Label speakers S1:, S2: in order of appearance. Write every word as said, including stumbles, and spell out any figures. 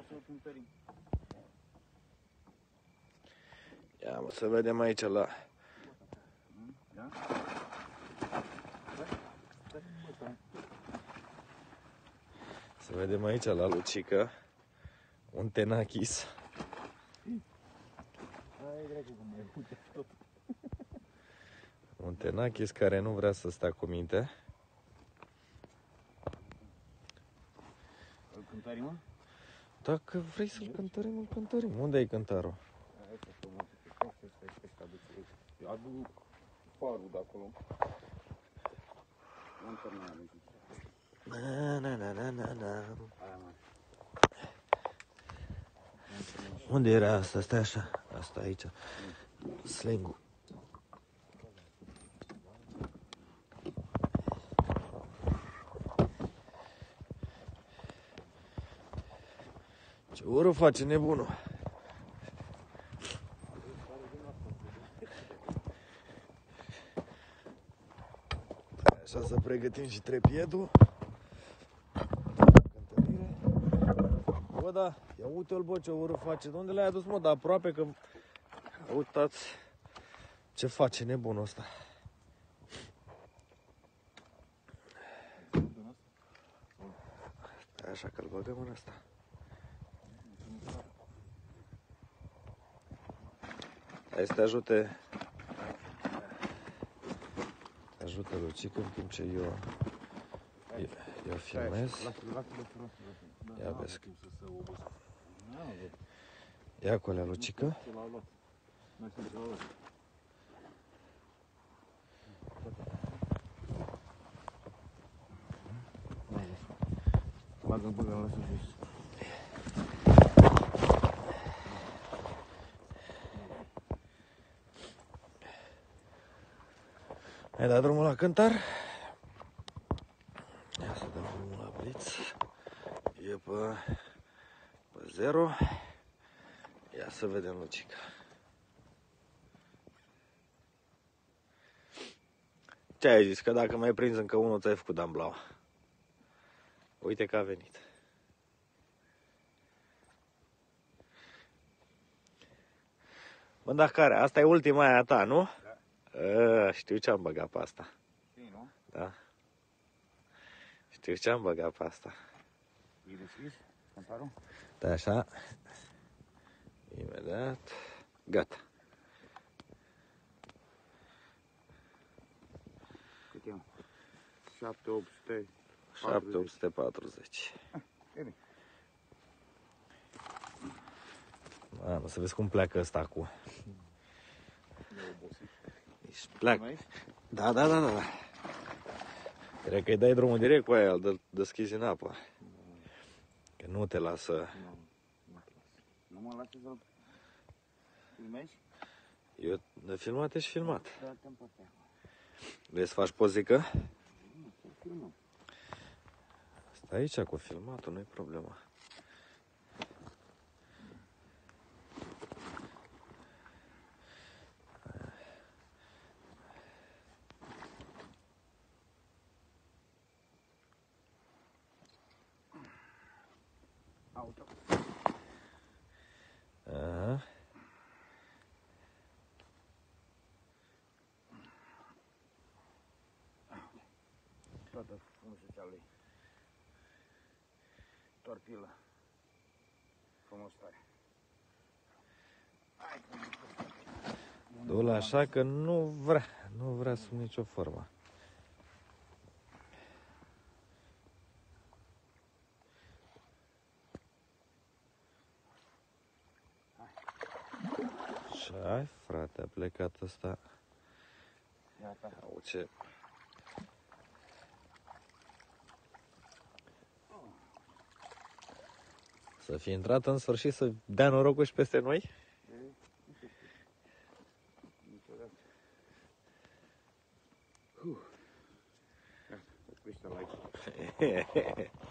S1: să-l cântărim.
S2: Ia mă, să vedem aici la...
S1: Da?
S2: Să vedem aici la Lucică un tenachis.
S1: Hai, dracu, cum mai uite tot.
S2: Un tenachis care nu vrea să stea cu minte.
S1: Îl cântărim, mă?
S2: Dacă vrei să-l cântărim, îl cântărim. Unde e cântarul?
S1: Hai să stăm un pic, stai, stai, stai, stai, aduce. Eu aduc farul de acolo. Nu terminat, nu zic.
S2: Na, na, na, na, na, na.
S1: Aia, mă.
S2: Unde era asta? Stai așa. Asta aici. Sling-ul. Ce ură face nebunul? Așa să pregătim și trepiedul. Cântărire. Bă, da, ia uite-l, bă, ce ură face. De unde l-ai adus, mă? Dar aproape că... Uitați ce face nebunul ăsta. Stai așa că-l băgăm în ăsta. Hai să te ajute. Te ajută Lucică în timp ce eu, eu, eu filmez. Ia vezi. Ia cu alea, Lucică.
S1: Bagă, bagă, lasă jos.
S2: Ai dat drumul la cântar? Ia să dăm drumul la blitz. E pe, pe zero. Ia să vedem, Lucica. Ce ai zis? Că dacă mai prinzi încă unul, ți-ai făcut damblaua. Uite că a venit. Bă, dar care? Asta e ultima aia ta, nu? Da. A, știu ce am băgat pe asta.
S1: Știi, nu?
S2: Da. Știu ce am băgat pe asta.
S1: E deschis? Cântarul?
S2: Da, așa. Imediat. Gata.
S1: Cât e? șapte opt sute
S2: șapte opt sute patruzeci.
S1: Bine.
S2: Mamă, să vezi cum pleacă ăsta cu...
S1: E obosit.
S2: Deci pleacă. Da, da, da, da. Cred că îi dai drumul direct cu aia, îl deschizi în apă. Că nu te lasă...
S1: Nu, nu te las. Nu mă lasă să-l filmezi?
S2: Eu de filmat ești filmat.
S1: Da, te-am pătea.
S2: Vrei să faci pozică?
S1: Nu, să-l filmăm.
S2: Stai aici cu filmatul, nu-i problema.
S1: Auto.
S2: Aha.
S1: Toată frumusețea lui. Torpilă. Frumos tare.
S2: Du-l așa că nu vrea, nu vrea sub nicio formă. Și ai, frate, a plecat ăsta.
S1: Iată.
S2: Au ce... Să fi intrat în sfârșit să dea norocul și peste noi?
S1: Oprește-l aici.